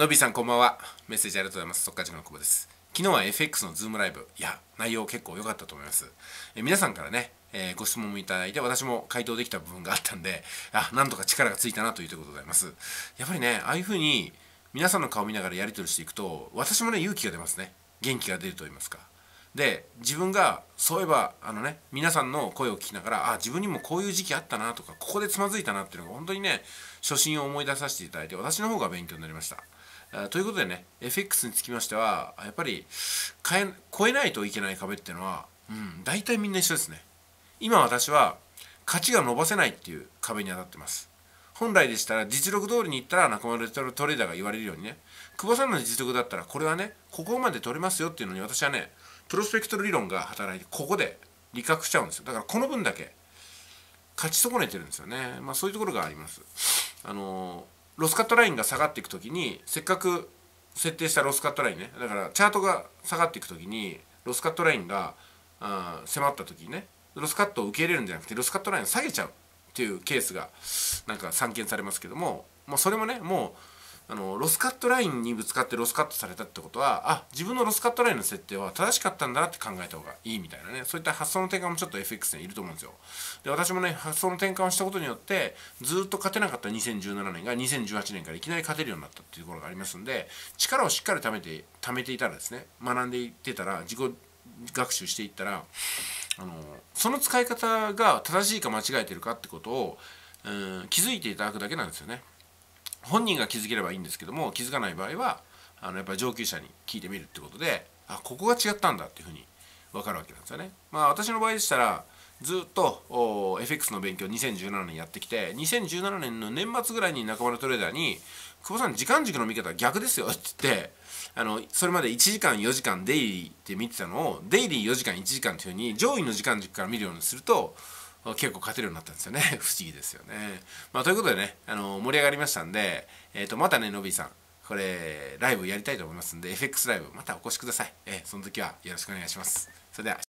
のびさんこんばんは。メッセージありがとうございます。速稼塾の久保です。昨日は FX のズームライブ、内容結構良かったと思います。皆さんからね、ご質問もいただいて、私も回答できた部分があったんで、なんとか力がついたなということでございます。やっぱりね、ああいう風に皆さんの顔を見ながらやり取りしていくと、私もね、勇気が出ますね。元気が出ると言いますか。で、自分がそういえば皆さんの声を聞きながら、自分にもこういう時期あったなとか、ここでつまずいたなっていうのが本当にね、初心を思い出させていただいて、私の方が勉強になりました。ということでね、FX につきましては、やっぱり超えないといけない壁っていうのは、大体みんな一緒ですね。今私は勝ちが伸ばせないっていう壁に当たってます。本来でしたら実力通りにいったら中村トレーダーが言われるようにね、久保さんの実力だったらこれはね、ここまで取れますよっていうのに私はね、プロスペクト理論が働いてここで理覚しちゃうんですよ。だからこの分だけ勝ち損ねてるんですよね。そういうところがあります。ロスカットラインが下がっていくときに、せっかく設定したロスカットラインね、だからチャートが下がっていくときにロスカットラインが迫ったときにね、ロスカットを受け入れるんじゃなくてロスカットラインを下げちゃうっていうケースがなんか散見されますけども、それもね、もうロスカットラインにぶつかってロスカットされたってことは、自分のロスカットラインの設定は正しかったんだなって考えた方がいいみたいなね、そういった発想の転換もちょっと FX にいると思うんですよ。で、私もね、発想の転換をしたことによってずっと勝てなかった2017年が2018年からいきなり勝てるようになったっていうところがありますんで、力をしっかり貯めていたらですね、学んでいってたら、自己学習していったら、その使い方が正しいか間違えてるかってことを、気づいていただくだけなんですよね。本人が気づければいいんですけども、気づかない場合はやっぱり上級者に聞いてみるってことで、ここが違ったんだっていうふうに分かるわけなんですよね。私の場合でしたらずっとFX の勉強2017年やってきて、2017年の年末ぐらいに中丸トレーダーに「久保さん、時間軸の見方は逆ですよ」って言って、それまで1時間4時間デイリーって見てたのをデイリー4時間1時間っていうふうに上位の時間軸から見るようにすると結構勝てるようになったんですよね。不思議ですよね。ということでね、盛り上がりましたんで、またね、のびーさん、これ、ライブやりたいと思いますんで、FX ライブ、またお越しください。その時はよろしくお願いします。それでは。